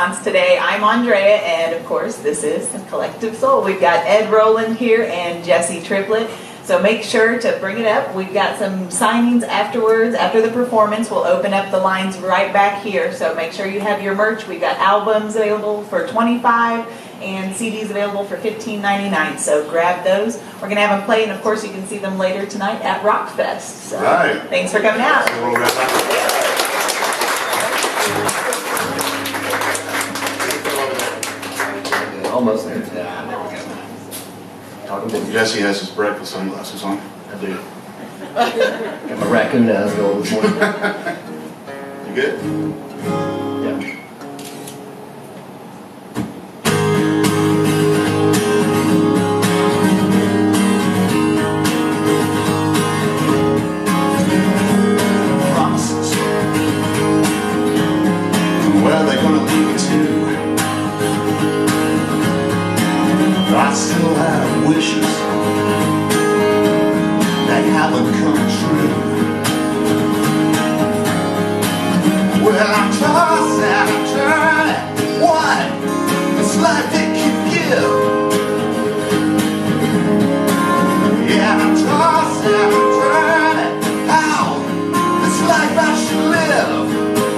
Today, I'm Andrea, and of course, this is the Collective Soul. We've got Ed Roland here and Jesse Triplett, so make sure to bring it up. We've got some signings afterwards. After the performance, we'll open up the lines right back here, so make sure you have your merch. We've got albums available for $25 and CDs available for $15.99, so grab those. We're going to have them play, and of course, you can see them later tonight at Rockfest. So right. Thanks for coming out. Almost there. Jesse has his breakfast sunglasses on. I do. Got my raccoon eyes going this morning. You good? Yeah. Promises. Where are they going to lead me to? I still have wishes that haven't come true. Well, I'm tossed and I'm turning. What this life it can give. Yeah, I'm tossed and I'm turning. How this life I should live.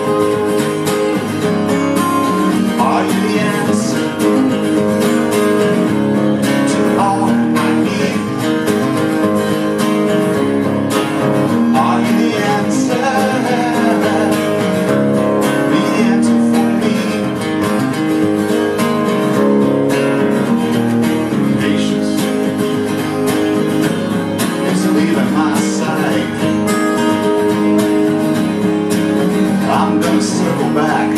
Are you the answer? I'm gonna circle back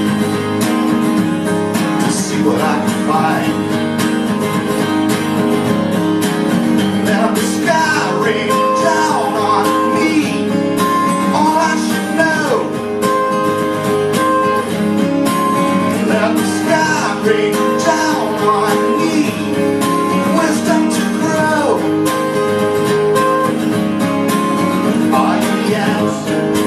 to see what I can find. Let the sky rain down on me, all I should know. Let the sky rain down on me, wisdom to grow. Are you the answer?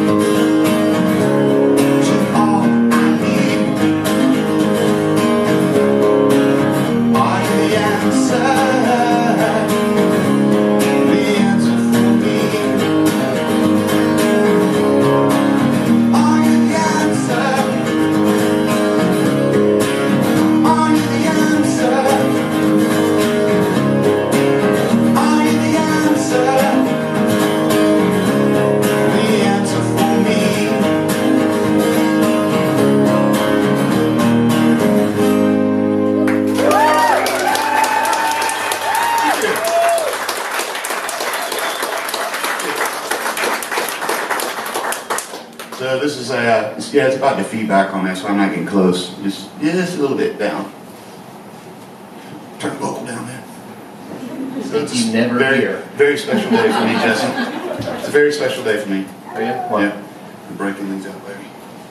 So this is yeah, it's about the feedback on that, so I'm not getting close. Just a little bit down. Turn the vocal down there. So it's You never hear. Very special day for me, Jesse. It's a very special day for me. Are you? Why? Yeah. I'm breaking things up, baby.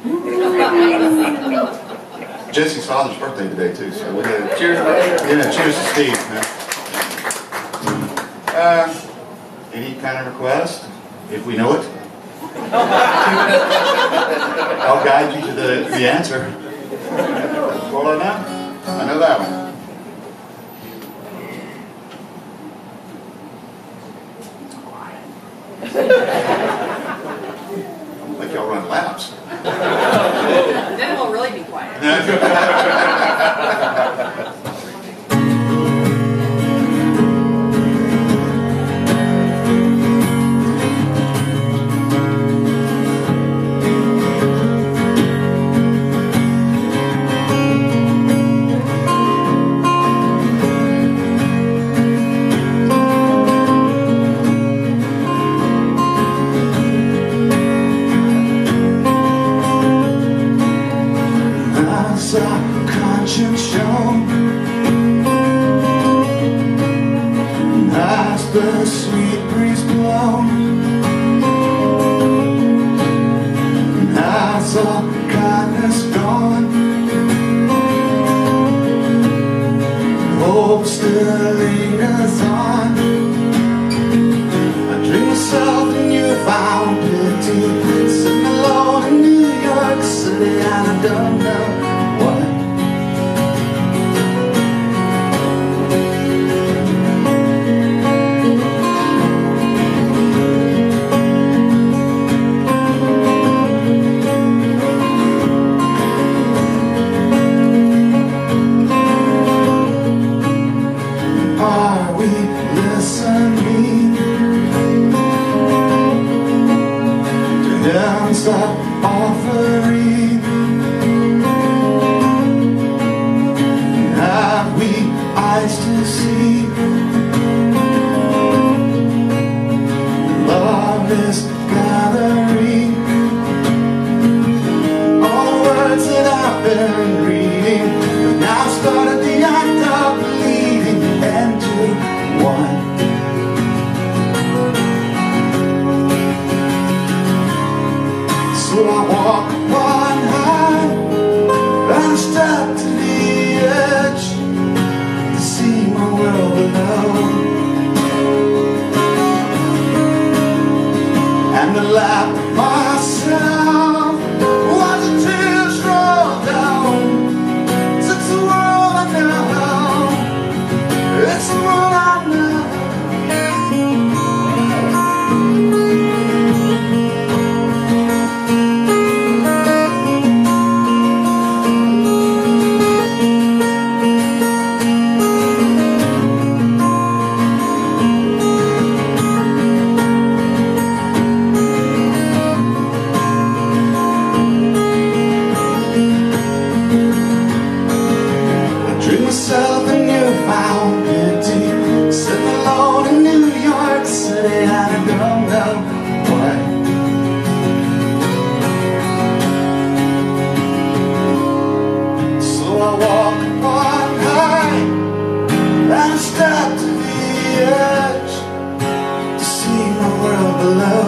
Jesse's father's birthday today too, so we had Cheers, buddy. Yeah, cheers to Steve. Any kind of request, if we know it. I'll guide you to the answer. That's all I know. I know that one. I don't think y'all run laps. Then we'll really be quiet. The sweet breeze blown, has all kindness gone, hope still lead us on. I dream of something new found pity, sitting alone in New York City, and I don't know been reading, but now I've started the act of believing into one. So I walk upon high and step to the edge to see my world below, and to laugh at myself while the tears roll down. It's the world I know, it's the world I know. Myself a newfound pity, sitting alone in New York City, and I don't know why. So I walk upon high and step to the edge to see my world below,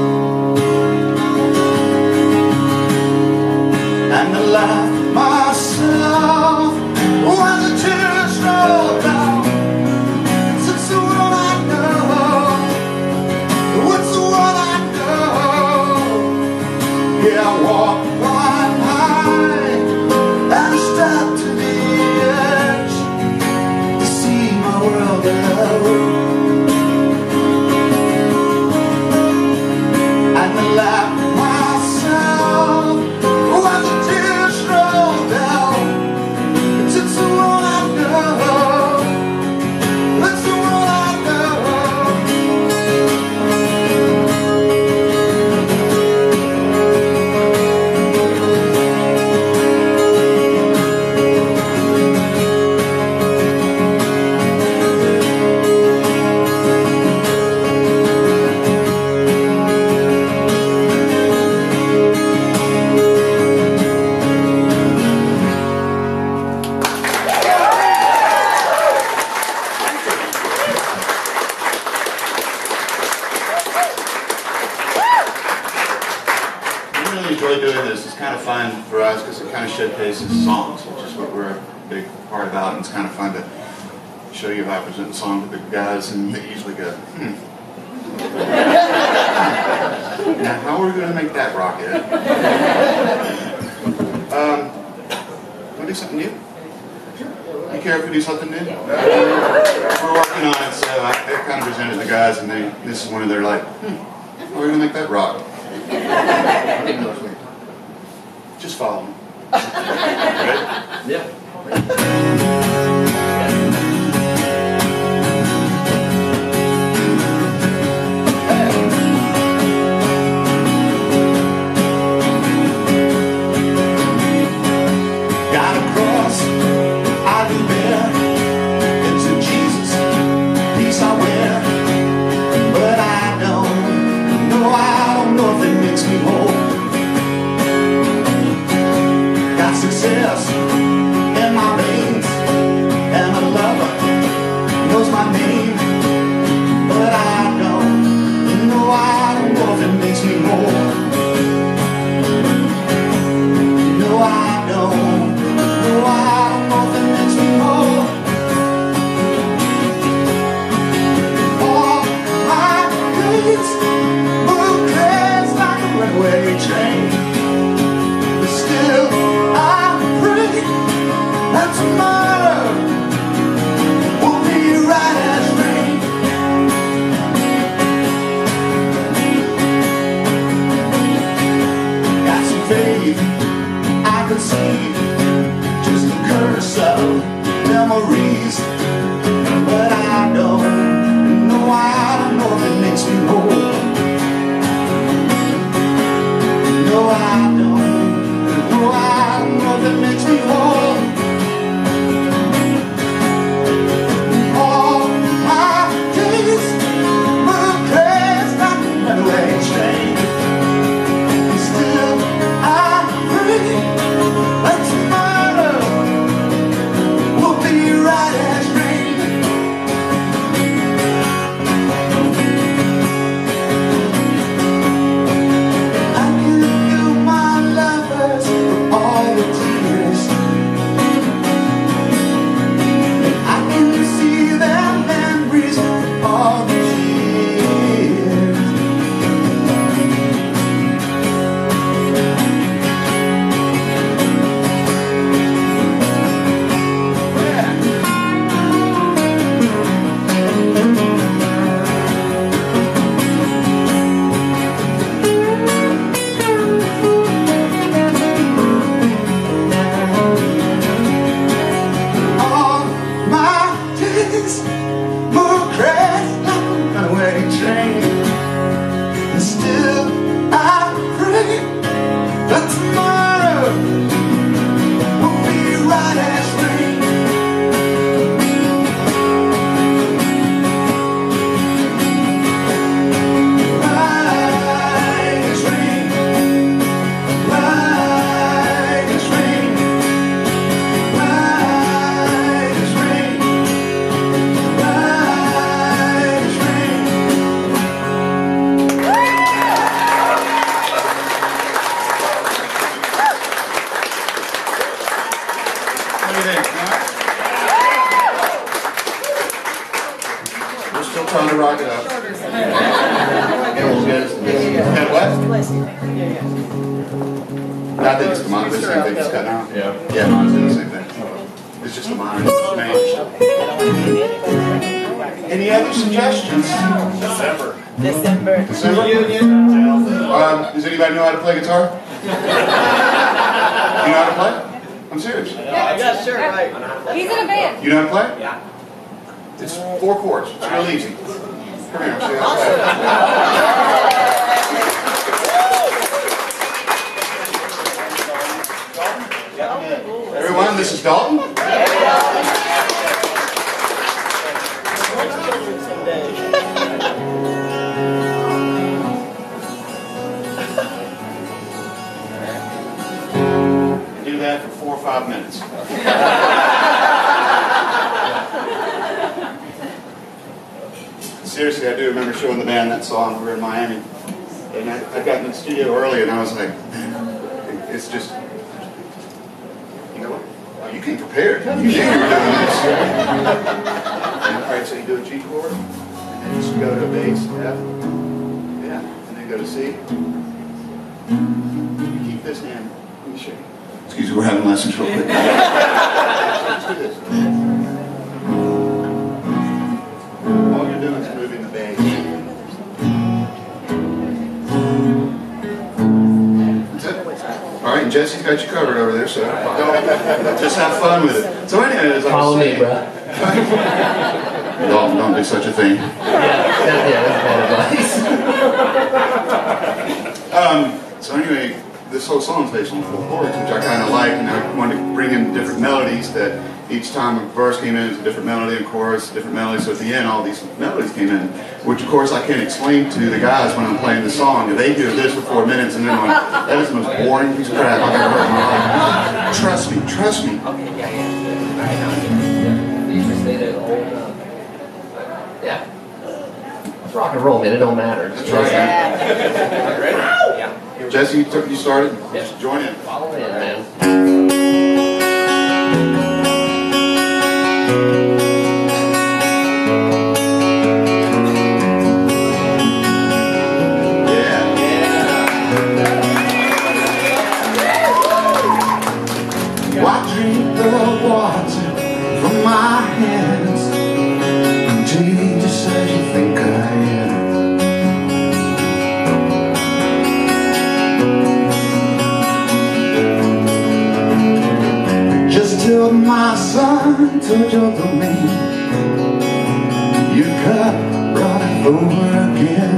and to laugh at myself while the tears roll down. It's the world I know, it's the world I know. Yeah, I walk on high and step to the edge to see my world below, and to laugh at myself while the tears roll down. It's the world I know, it's the world I know. Enjoy doing this. It's kind of fun for us because it kind of showcases songs, which is what we're a big part about, and it's kind of fun to show you how I present the song to the guys, and they usually go, Now, how are we going to make that rock it? Want to do something new? You care if we do something new? We're working on it, so I kind of presented the guys, and this is one of their like, how are we going to make that rock? Just follow me. Ready? Yeah. Got a cross, I do bear. It's a Jesus piece I wear, but I don't know if it makes me whole. Got success in my veins, and a lover knows my name, but I don't know if it makes me whole. No, I don't know if it makes me whole. All my days move crazy like a runaway train, but still I pray that tomorrow will be right as rain. Got some faith I could see, just a curse of memories, but I don't know if it makes me whole. No, I don't know if it makes me whole. All my days move crazy like a runaway train, still I pray that tomorrow trying to rock it up. And what? I think it's the monitor, the same thing it's cutting out. Yeah, mine's doing the same thing. It's just the monitor. Any other suggestions? December. December? Does anybody know how to play guitar? You know how to play? I'm serious. Yeah, sure, right. He's in a band. You know how to play? Yeah. It's 4 chords. It's real easy. Come here, see how to play. Everyone, this is Dalton. Do that for 4 or 5 minutes. Seriously, I do remember showing the band that song. We were in Miami. And I got in the studio early and I was like, it's just, you know what? Oh, you came prepared. You knew you were doing this. Alright, so you do a G chord, and then you just go to a bass, F, yeah, and then go to C. You keep this hand, let me show you. Excuse me, we're having lessons real quick. Let's do this. All you're doing is moving the bass. That's it. Alright, and Jesse's got you covered over there, so just have fun with it. So anyway, as I was Follow me, saying, bro. don't do such a thing. That's bad advice. So anyway, this whole song's based on 4 chords, which I kind of like, and I wanted to bring in different melodies that each time a verse came in, it was a different melody, and chorus, different melody. So at the end, all these melodies came in, which of course I can't explain to the guys when I'm playing the song. They hear this for 4 minutes, and they're like, that is the most boring piece of crap I've ever heard in my life. Trust me, trust me. Okay, yeah. You just stay there the whole time. Yeah. It's rock and roll, man. It don't matter. Just trust me. Yeah. Jesse, you started? Yeah. Join in. Follow in, man. I drink the water from my hands until you just as you think I am. Just till my son touched your domain, you got right over again.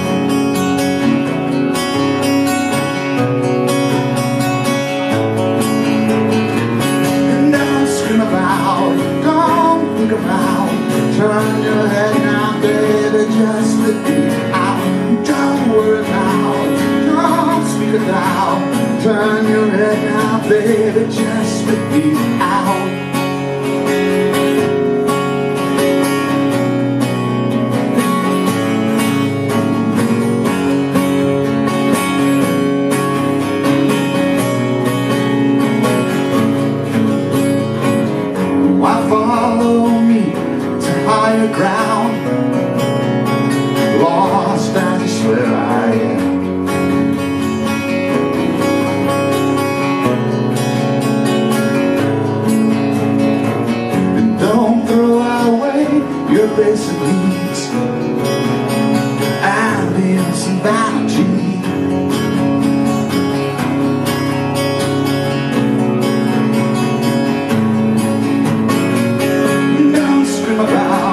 Turn your head now, baby, just let me out. Don't worry about, don't speak it loud. Turn your head now, baby, just let me out. Ground, lost and I swear I am. And don't throw away your basic needs and leave some vanity. Don't scream about,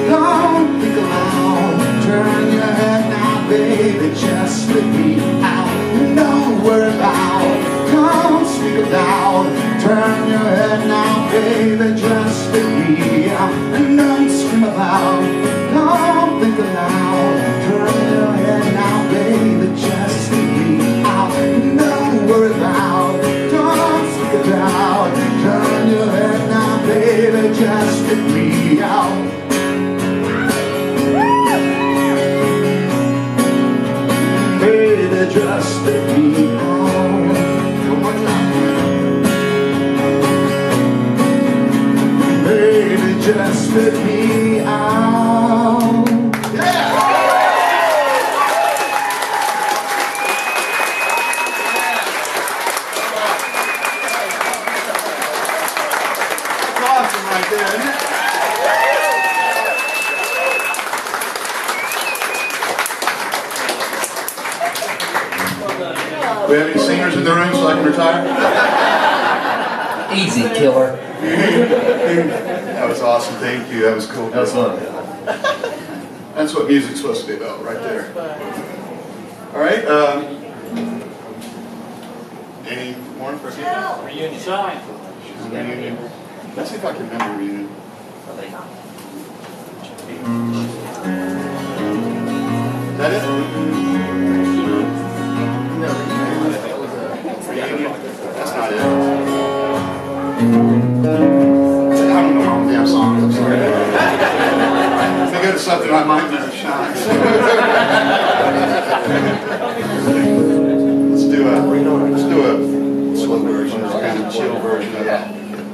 baby, just let me out. Don't worry about, don't speak it loud. Turn your head now, baby, just let me out. And don't scream about, don't think aloud. Turn your head now, baby, just let me out. Don't worry about, don't speak it loud. Turn your head now, baby, just let me out. Just let me out. One more time. Baby, just let me out. right there, isn't it? We have any singers in the room so I can retire? Easy, killer. That was awesome. Thank you. That was cool. That was fun. That's what music's supposed to be about, right there. All right. Any more for people? Reunion. Sign. Reunion. Let's see if I can remember reunion. Is that it? Reunion. That's not it. I don't know all the damn songs. I'm sorry. If I go to something, I might never shine. Let's do a slow version, or kind of chill version of that.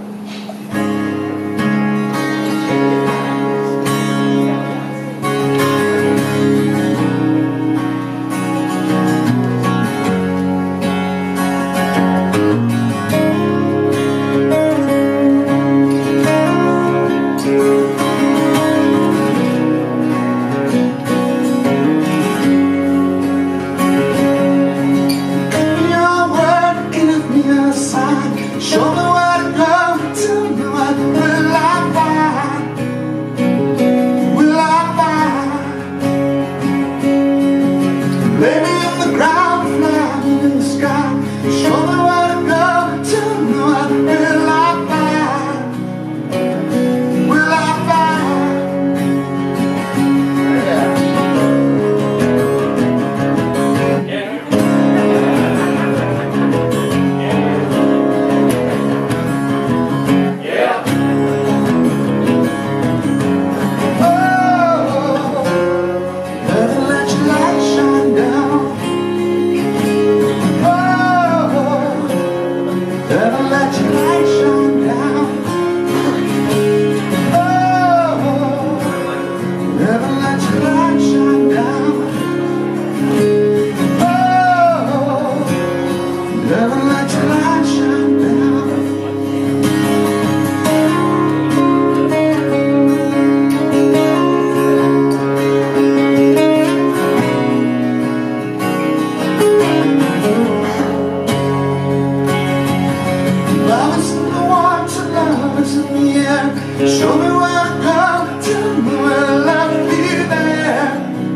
Show me where to go, tell me where I'll be there.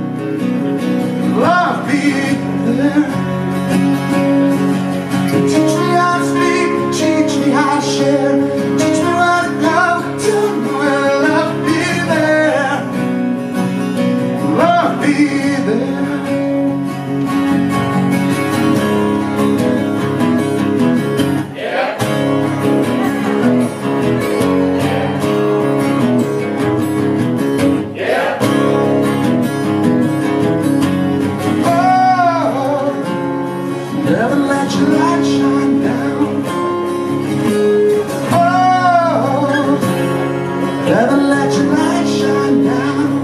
I'll be there. Teach me how to speak, teach me how to share. Teach me where to go, tell me where I'll be there. I'll be there. Never let your light shine down. Oh, never let your light shine down.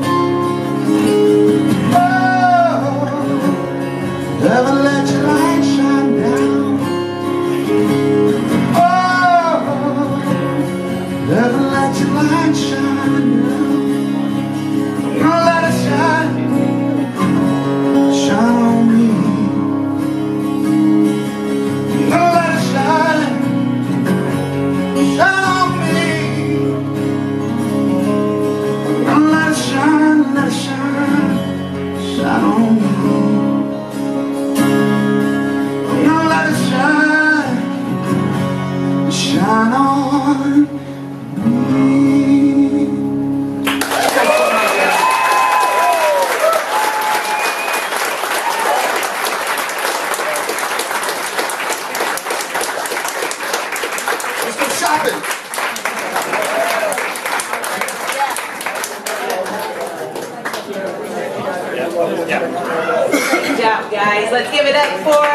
Oh, never let your light shine down. Oh, never let your light shine down. Let it shine, shine on me. Shine on me. Let's go shopping. Great job, guys. Let's give it up for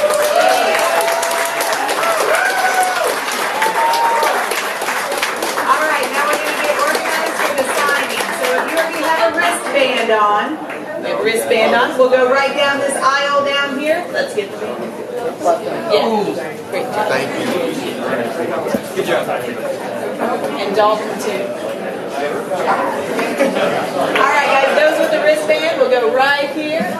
wristband on. We have a wristband on. We'll go right down this aisle down here. Let's get the band. Yeah. Great job. Thank you. Good job. And Dalton too. All right, guys, those with the wristband will go right here.